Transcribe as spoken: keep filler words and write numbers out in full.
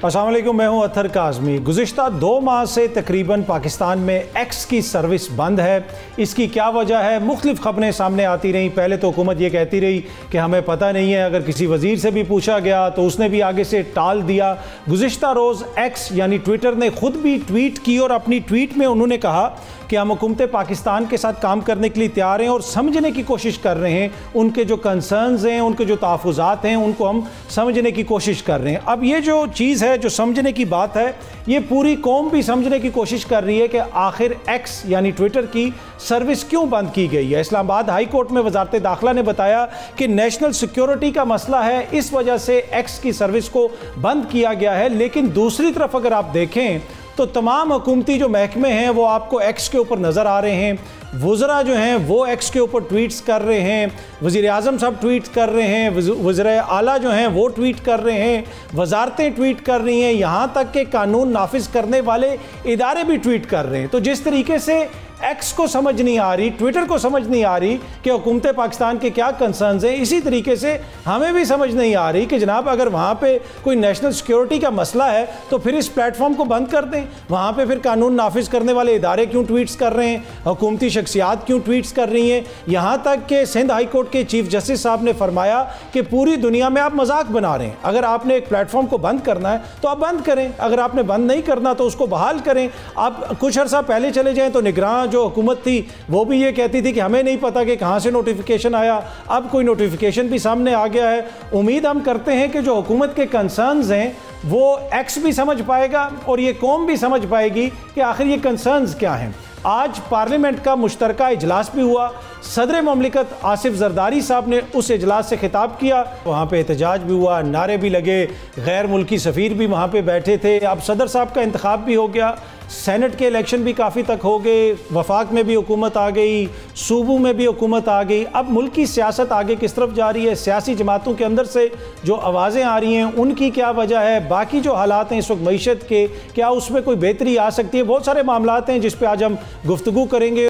अस्सलाम वालेकुम, मैं हूं अत्तर काज़मी। गुज़िश्ता दो माह से तकरीबन पाकिस्तान में एक्स की सर्विस बंद है। इसकी क्या वजह है? मुख्तलिफ खबरें सामने आती रहीं। पहले तो हुकूमत ये कहती रही कि हमें पता नहीं है, अगर किसी वज़ीर से भी पूछा गया तो उसने भी आगे से टाल दिया। गुज़िश्ता रोज़ एक्स यानी ट्विटर ने ख़ुद भी ट्वीट की और अपनी ट्वीट में उन्होंने कहा कि हम हुकूमत पाकिस्तान के साथ काम करने के लिए तैयार हैं और समझने की कोशिश कर रहे हैं। उनके जो कंसर्न्स हैं, उनके जो तहफ़्फ़ुज़ात हैं, उनको हम समझने की कोशिश कर रहे हैं। अब ये जो चीज़ है, जो समझने की बात है, ये पूरी कौम भी समझने की कोशिश कर रही है कि आखिर एक्स यानी ट्विटर की सर्विस क्यों बंद की गई है। इस्लामाबाद हाई कोर्ट में वजारत दाखिला ने बताया कि नेशनल सिक्योरिटी का मसला है, इस वजह से एक्स की सर्विस को बंद किया गया है। लेकिन दूसरी तरफ अगर आप देखें तो तमाम हुकूमती जो महकमे हैं वो आपको एक्स के ऊपर नज़र आ रहे हैं। वज़रा जो हैं वो एक्स के ऊपर ट्वीट्स कर रहे हैं, वज़ीर आज़म साहब ट्वीट कर रहे हैं, वज़ीर आला जो हैं वो ट्वीट कर रहे हैं, वजारतें ट्वीट कर रही हैं, यहाँ तक कि कानून नाफिज करने वाले इदारे भी ट्वीट कर रहे हैं। तो जिस तरीके से एक्स को समझ नहीं आ रही, ट्विटर को समझ नहीं आ रही कि हुकूमत पाकिस्तान के क्या कंसर्न्स हैं, इसी तरीके से हमें भी समझ नहीं आ रही कि जनाब अगर वहाँ पे कोई नेशनल सिक्योरिटी का मसला है तो फिर इस प्लेटफॉर्म को बंद कर दें। वहाँ पे फिर कानून नाफिज करने वाले इदारे क्यों ट्वीट्स कर रहे हैं, हुकूमती शख्सियात क्यों ट्वीट्स कर रही हैं। यहाँ तक कि सिंध हाई कोर्ट के चीफ जस्टिस साहब ने फरमाया कि पूरी दुनिया में आप मजाक बना रहे हैं। अगर आपने एक प्लेटफॉर्म को बंद करना है तो आप बंद करें, अगर आपने बंद नहीं करना तो उसको बहाल करें। आप कुछ अर्सा पहले चले जाएँ तो निगरान जो हुकूमत थी वो भी ये कहती थी कि हमें नहीं पता कि कहाँ से नोटिफिकेशन आया। अब कोई नोटिफिकेशन भी सामने आ गया है। उम्मीद हम करते हैं कि जो हुकूमत के कंसर्न्स हैं वो एक्स भी समझ पाएगा और ये कौम भी समझ पाएगी कि आखिर ये कंसर्न्स क्या हैं। आज पार्लियामेंट का मुश्तरका इजलास भी हुआ। सदर ममलिकत आसिफ जरदारी साहब ने उस इजलास से खिताब किया, वहाँ पे एहतजाज भी हुआ, नारे भी लगे, गैर मुल्की सफ़ीर भी वहाँ पे बैठे थे। अब सदर साहब का इंतखाब भी हो गया, सेनेट के इलेक्शन भी काफ़ी तक हो गए, वफाक में भी हुकूमत आ गई, सूबों में भी हुकूमत आ गई। अब मुल्क की सियासत आगे किस तरफ जा रही है, सियासी जमातों के अंदर से जो आवाज़ें आ रही हैं उनकी क्या वजह है, बाकी जो हालात हैं इस वक्त मईशत के, क्या उसमें कोई बेहतरी आ सकती है। बहुत सारे मामलात हैं जिस पर आज हम गुफ्तगू करेंगे।